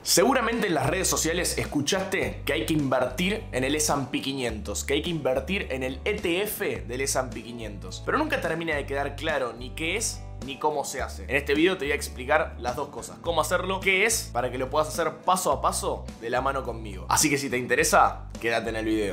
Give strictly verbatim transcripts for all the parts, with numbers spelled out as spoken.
Seguramente en las redes sociales escuchaste que hay que invertir en el ese and pe quinientos, que hay que invertir en el E T F del ese and pe quinientos, pero nunca termina de quedar claro ni qué es ni cómo se hace. En este video te voy a explicar las dos cosas: cómo hacerlo, qué es, para que lo puedas hacer paso a paso de la mano conmigo. Así que si te interesa, quédate en el video.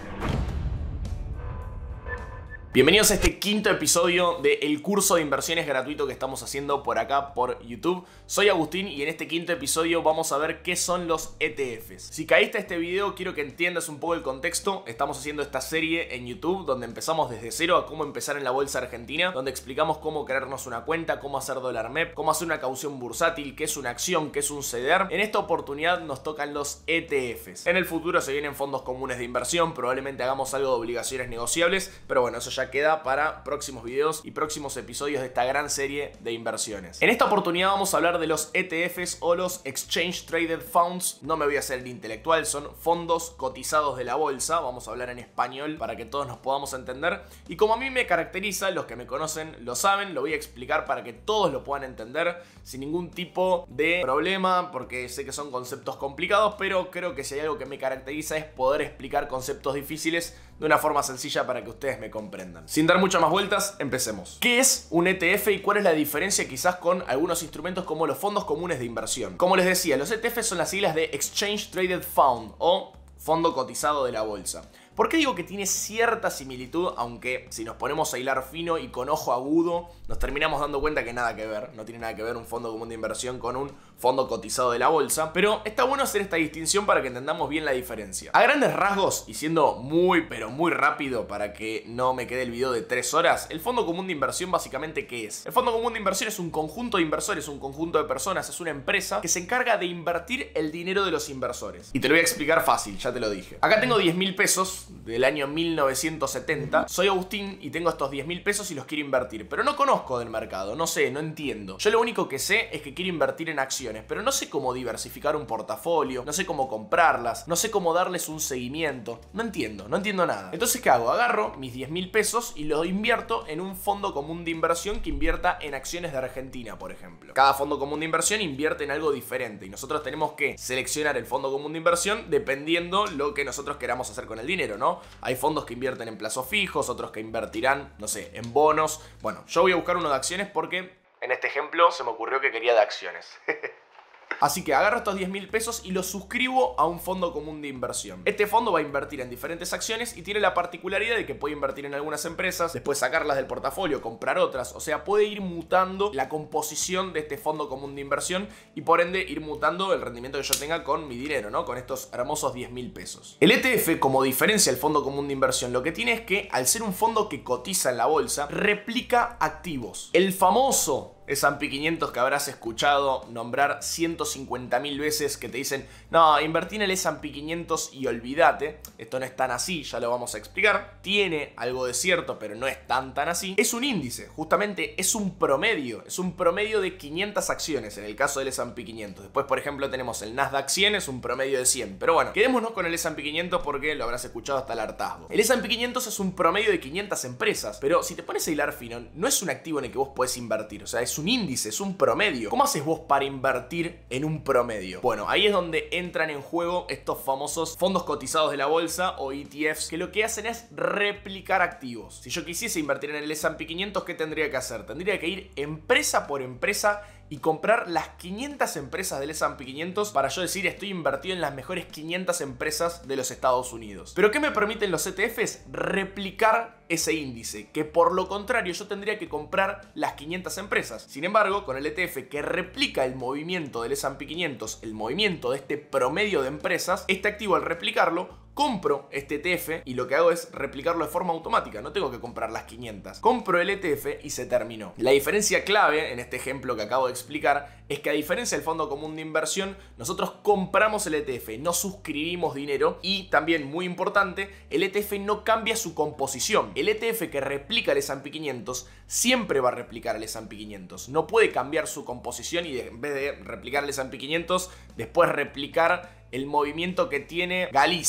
Bienvenidos a este quinto episodio del curso de inversiones gratuito que estamos haciendo por acá por YouTube. Soy Agustín y en este quinto episodio vamos a ver qué son los E T Fs. Si caíste a este video, quiero que entiendas un poco el contexto. Estamos haciendo esta serie en YouTube donde empezamos desde cero a cómo empezar en la bolsa argentina, donde explicamos cómo crearnos una cuenta, cómo hacer dólar M E P, cómo hacer una caución bursátil, qué es una acción, qué es un C D R. En esta oportunidad nos tocan los E T Fs. En el futuro se vienen fondos comunes de inversión, probablemente hagamos algo de obligaciones negociables, pero bueno, eso ya queda para próximos videos y próximos episodios de esta gran serie de inversiones. En esta oportunidad vamos a hablar de los E T Fs o los Exchange Traded Funds. No me voy a hacer el intelectual, son fondos cotizados de la bolsa. Vamos a hablar en español para que todos nos podamos entender. Y como a mí me caracteriza, los que me conocen lo saben, lo voy a explicar para que todos lo puedan entender sin ningún tipo de problema, porque sé que son conceptos complicados, pero creo que si hay algo que me caracteriza es poder explicar conceptos difíciles de una forma sencilla para que ustedes me comprendan. Sin dar muchas más vueltas, empecemos. ¿Qué es un E T F y cuál es la diferencia quizás con algunos instrumentos como los fondos comunes de inversión? Como les decía, los E T F son las siglas de Exchange Traded Fund o fondo cotizado de la bolsa. ¿Por qué digo que tiene cierta similitud? Aunque si nos ponemos a hilar fino y con ojo agudo, nos terminamos dando cuenta que nada que ver. No tiene nada que ver un fondo común de inversión con un fondo cotizado de la bolsa. Pero está bueno hacer esta distinción para que entendamos bien la diferencia. A grandes rasgos, y siendo muy pero muy rápido para que no me quede el video de tres horas, el fondo común de inversión básicamente ¿qué es? El fondo común de inversión es un conjunto de inversores, un conjunto de personas, es una empresa que se encarga de invertir el dinero de los inversores. Y te lo voy a explicar fácil, ya te lo dije. Acá tengo diez mil pesos del año mil novecientos setenta. Soy Agustín y tengo estos diez mil pesos y los quiero invertir, pero no conozco del mercado, no sé, no entiendo. Yo lo único que sé es que quiero invertir en acciones, pero no sé cómo diversificar un portafolio, no sé cómo comprarlas, no sé cómo darles un seguimiento, no entiendo, no entiendo nada. Entonces, ¿qué hago? Agarro mis diez mil pesos y los invierto en un fondo común de inversión que invierta en acciones de Argentina, por ejemplo. Cada fondo común de inversión invierte en algo diferente y nosotros tenemos que seleccionar el fondo común de inversión dependiendo lo que nosotros queramos hacer con el dinero, ¿no? Hay fondos que invierten en plazos fijos, otros que invertirán, no sé, en bonos. Bueno, yo voy a buscar uno de acciones porque en este ejemplo se me ocurrió que quería de acciones. Así que agarro estos diez mil pesos y los suscribo a un fondo común de inversión. Este fondo va a invertir en diferentes acciones y tiene la particularidad de que puede invertir en algunas empresas, después sacarlas del portafolio, comprar otras. O sea, puede ir mutando la composición de este fondo común de inversión y por ende ir mutando el rendimiento que yo tenga con mi dinero, ¿no? Con estos hermosos diez mil pesos. El E T F, como diferencia del fondo común de inversión, lo que tiene es que al ser un fondo que cotiza en la bolsa, replica activos. El famoso ese and pe quinientos que habrás escuchado nombrar ciento cincuenta mil veces, que te dicen, no, invertí en el ese and pe quinientos y olvídate. Esto no es tan así, ya lo vamos a explicar. Tiene algo de cierto, pero no es tan tan así. Es un índice, justamente es un promedio. Es un promedio de quinientas acciones en el caso del ese and pe quinientos. Después, por ejemplo, tenemos el Nasdaq cien, es un promedio de cien. Pero bueno, quedémonos con el ese and pe quinientos porque lo habrás escuchado hasta el hartazgo. El ese and pe quinientos es un promedio de quinientas empresas, pero si te pones a hilar fino, no es un activo en el que vos podés invertir. O sea, es un índice, es un promedio. ¿Cómo haces vos para invertir en un promedio? Bueno, ahí es donde entran en juego estos famosos fondos cotizados de la bolsa o E T Fs, que lo que hacen es replicar activos. Si yo quisiese invertir en el ese and pe quinientos, ¿qué tendría que hacer? Tendría que ir empresa por empresa y comprar las quinientas empresas del ese and pe quinientos para yo decir estoy invertido en las mejores quinientas empresas de los Estados Unidos. ¿Pero qué me permiten los E T Fs? Replicar ese índice, que por lo contrario yo tendría que comprar las quinientas empresas. Sin embargo, con el E T F que replica el movimiento del ese and pe quinientos, el movimiento de este promedio de empresas, este activo al replicarlo, compro este E T F y lo que hago es replicarlo de forma automática. No tengo que comprar las quinientas. Compro el E T F y se terminó. La diferencia clave en este ejemplo que acabo de explicar es que a diferencia del fondo común de inversión, nosotros compramos el E T F, no suscribimos dinero y también, muy importante, el E T F no cambia su composición. El E T F que replica el ese and pe quinientos siempre va a replicar el ese and pe quinientos. No puede cambiar su composición y de, en vez de replicar el ese and pe quinientos, después replicar el movimiento que tiene Galicia.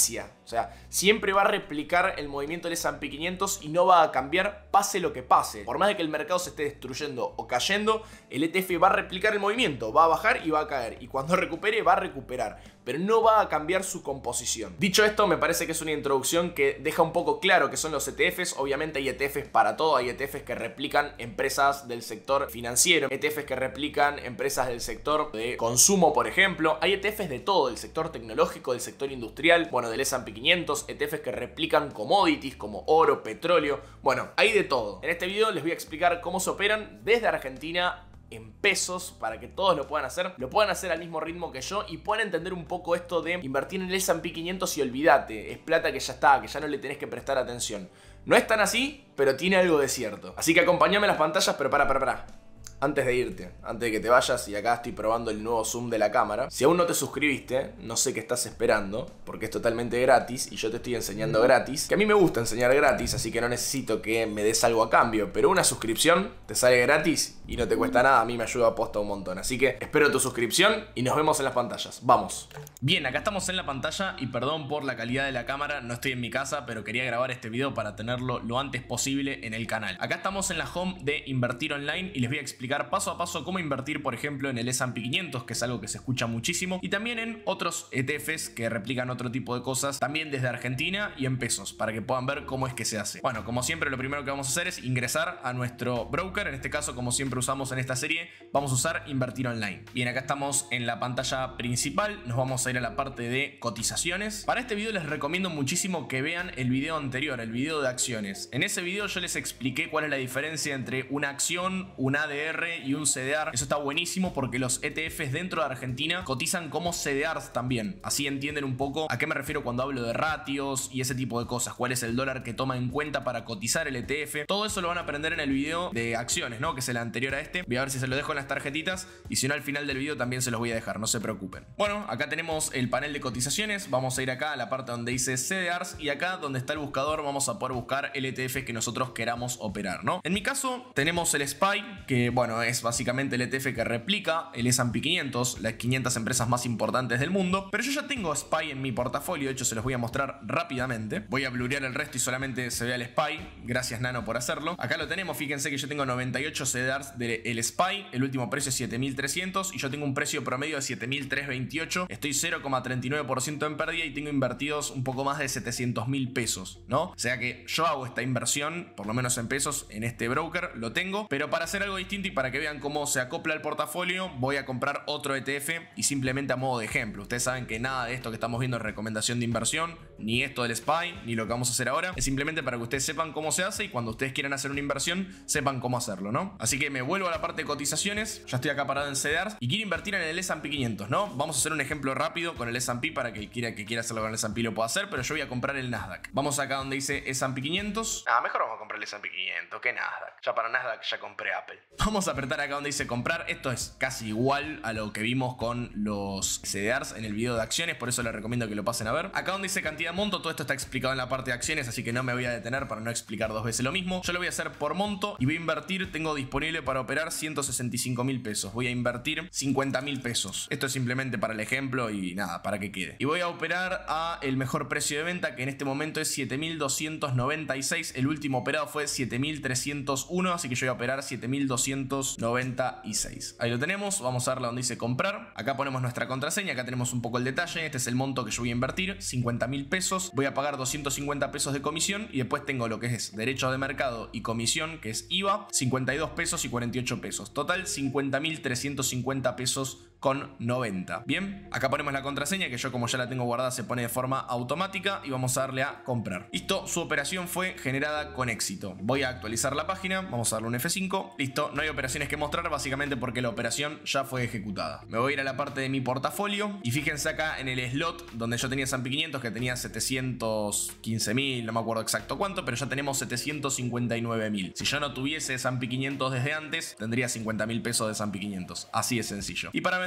O sea, siempre va a replicar el movimiento del S and P quinientos y no va a cambiar pase lo que pase. Por más de que el mercado se esté destruyendo o cayendo, el E T F va a replicar el movimiento, va a bajar y va a caer. Y cuando recupere, va a recuperar, pero no va a cambiar su composición. Dicho esto, me parece que es una introducción que deja un poco claro qué son los E T Fs. Obviamente hay E T Fs para todo, hay E T Fs que replican empresas del sector financiero, E T Fs que replican empresas del sector de consumo, por ejemplo. Hay E T Fs de todo, del sector tecnológico, del sector industrial, bueno, del S and P quinientos, E T Fs que replican commodities como oro, petróleo, bueno, hay de todo. En este video les voy a explicar cómo se operan desde Argentina en pesos para que todos lo puedan hacer, lo puedan hacer al mismo ritmo que yo y puedan entender un poco esto de invertir en el S and P quinientos y olvídate, es plata que ya está, que ya no le tenés que prestar atención. No es tan así, pero tiene algo de cierto. Así que acompáñame a las pantallas, pero para, para, para. Antes de irte, antes de que te vayas, y acá estoy probando el nuevo zoom de la cámara. Si aún no te suscribiste, no sé qué estás esperando, porque es totalmente gratis y yo te estoy enseñando gratis. Que a mí me gusta enseñar gratis, así que no necesito que me des algo a cambio. Pero una suscripción te sale gratis y no te cuesta nada, a mí me ayuda a posta un montón. Así que espero tu suscripción y nos vemos en las pantallas. Vamos. Bien, acá estamos en la pantalla y perdón por la calidad de la cámara, no estoy en mi casa, pero quería grabar este video para tenerlo lo antes posible en el canal. Acá estamos en la home de Invertir Online y les voy a explicar paso a paso cómo invertir, por ejemplo, en el S and P quinientos, que es algo que se escucha muchísimo, y también en otros E T Fs que replican otro tipo de cosas, también desde Argentina y en pesos, para que puedan ver cómo es que se hace. Bueno, como siempre, lo primero que vamos a hacer es ingresar a nuestro broker. En este caso, como siempre usamos en esta serie, vamos a usar Invertir Online. Bien, acá estamos en la pantalla principal, nos vamos a ir a la parte de cotizaciones. Para este video les recomiendo muchísimo que vean el video anterior, el video de acciones. En ese video yo les expliqué cuál es la diferencia entre una acción, un A D R y un C D R. Eso está buenísimo porque los E T Fs dentro de Argentina cotizan como C D Rs también. Así entienden un poco a qué me refiero cuando hablo de ratios y ese tipo de cosas. Cuál es el dólar que toma en cuenta para cotizar el E T F. Todo eso lo van a aprender en el video de acciones, ¿no? Que es el anterior a este. Voy a ver si se lo dejo en las tarjetitas y si no, al final del video también se los voy a dejar, no se preocupen. Bueno, acá tenemos el panel de cotizaciones. Vamos a ir acá a la parte donde dice C D Rs y acá donde está el buscador vamos a poder buscar el E T F que nosotros queramos operar, ¿no? En mi caso tenemos el S P Y, que bueno, es básicamente el E T F que replica el S and P quinientos, las quinientas empresas más importantes del mundo, pero yo ya tengo S P Y en mi portafolio. De hecho se los voy a mostrar rápidamente. Voy a blurear el resto y solamente se vea el S P Y. Gracias Nano por hacerlo. Acá lo tenemos, fíjense que yo tengo noventa y ocho C D Rs del S P Y, el último precio es siete mil trescientos y yo tengo un precio promedio de siete mil trescientos veintiocho. Estoy cero coma treinta y nueve por ciento en pérdida y tengo invertidos un poco más de setecientos mil pesos, ¿no? O sea que yo hago esta inversión, por lo menos en pesos, en este broker, lo tengo, pero para hacer algo distinto y para que vean cómo se acopla el portafolio, voy a comprar otro E T F y simplemente a modo de ejemplo. Ustedes saben que nada de esto que estamos viendo es recomendación de inversión, ni esto del S P Y, ni lo que vamos a hacer ahora. Es simplemente para que ustedes sepan cómo se hace y cuando ustedes quieran hacer una inversión, sepan cómo hacerlo, ¿no? Así que me vuelvo a la parte de cotizaciones. Ya estoy acá parado en C D Rs y quiero invertir en el S and P quinientos, ¿no? Vamos a hacer un ejemplo rápido con el S and P para que el quiera, que quiera hacerlo con el S and P lo pueda hacer, pero yo voy a comprar el Nasdaq. Vamos acá donde dice S and P quinientos. Ah, mejor vamos a comprar el S and P quinientos que Nasdaq. Ya para Nasdaq ya compré Apple. Vamos a apretar acá donde dice comprar. Esto es casi igual a lo que vimos con los C D Rs en el video de acciones, por eso les recomiendo que lo pasen a ver. Acá donde dice cantidad de monto, todo esto está explicado en la parte de acciones, así que no me voy a detener para no explicar dos veces lo mismo. Yo lo voy a hacer por monto y voy a invertir, tengo disponible para operar ciento sesenta y cinco mil pesos. Voy a invertir cincuenta mil pesos. Esto es simplemente para el ejemplo y nada, para que quede. Y voy a operar a el mejor precio de venta, que en este momento es siete mil doscientos noventa y seis. El último operado fue siete mil trescientos uno, así que yo voy a operar siete mil doscientos noventa y seis. Ahí lo tenemos, vamos a darle donde dice comprar. Acá ponemos nuestra contraseña, acá tenemos un poco el detalle. Este es el monto que yo voy a invertir, cincuenta mil pesos. Voy a pagar doscientos cincuenta pesos de comisión y después tengo lo que es derecho de mercado y comisión, que es I V A, cincuenta y dos pesos y cuarenta y ocho pesos. Total cincuenta mil trescientos cincuenta pesos con noventa. Bien, acá ponemos la contraseña que yo como ya la tengo guardada se pone de forma automática y vamos a darle a comprar. Listo, su operación fue generada con éxito. Voy a actualizar la página, vamos a darle un F cinco. Listo, no hay operaciones que mostrar básicamente porque la operación ya fue ejecutada. Me voy a ir a la parte de mi portafolio y fíjense acá en el slot donde yo tenía S and P quinientos que tenía setecientos quince mil, no me acuerdo exacto cuánto, pero ya tenemos setecientos cincuenta y nueve mil. Si yo no tuviese S and P quinientos desde antes, tendría cincuenta mil pesos de S and P quinientos. Así de sencillo. Y para vender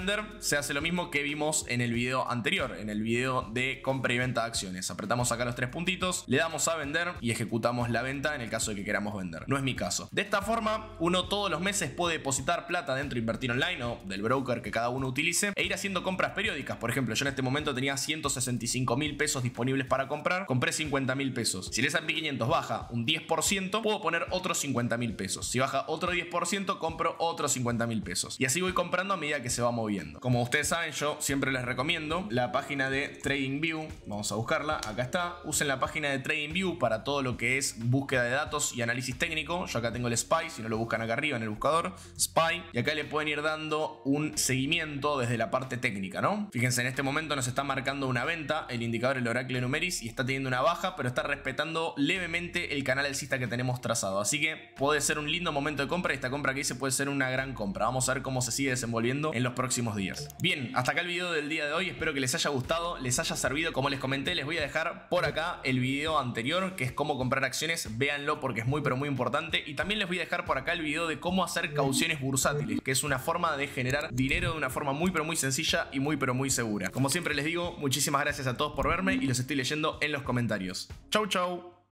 vender, se hace lo mismo que vimos en el video anterior, en el video de compra y venta de acciones. Apretamos acá los tres puntitos, le damos a vender y ejecutamos la venta en el caso de que queramos vender. No es mi caso. De esta forma, uno todos los meses puede depositar plata dentro de Invertir Online o del broker que cada uno utilice e ir haciendo compras periódicas. Por ejemplo, yo en este momento tenía ciento sesenta y cinco mil pesos disponibles para comprar, compré cincuenta mil pesos. Si el S and P quinientos baja un diez por ciento, puedo poner otros cincuenta mil pesos. Si baja otro diez por ciento, compro otros cincuenta mil pesos. Y así voy comprando a medida que se va moviendo. Como ustedes saben, yo siempre les recomiendo la página de TradingView. Vamos a buscarla, acá está. Usen la página de TradingView para todo lo que es búsqueda de datos y análisis técnico. Yo acá tengo el S P Y, si no lo buscan acá arriba en el buscador, S P Y. Y acá le pueden ir dando un seguimiento desde la parte técnica, ¿no? Fíjense, en este momento nos está marcando una venta el indicador, el Oracle Numeris, y está teniendo una baja, pero está respetando levemente el canal alcista que tenemos trazado. Así que puede ser un lindo momento de compra y esta compra que hice puede ser una gran compra. Vamos a ver cómo se sigue desenvolviendo en los próximos días. Bien, hasta acá el video del día de hoy. Espero que les haya gustado, les haya servido. Como les comenté, les voy a dejar por acá el video anterior, que es cómo comprar acciones. Véanlo porque es muy pero muy importante. Y también les voy a dejar por acá el video de cómo hacer cauciones bursátiles, que es una forma de generar dinero de una forma muy pero muy sencilla y muy pero muy segura. Como siempre les digo, muchísimas gracias a todos por verme y los estoy leyendo en los comentarios. Chau chau.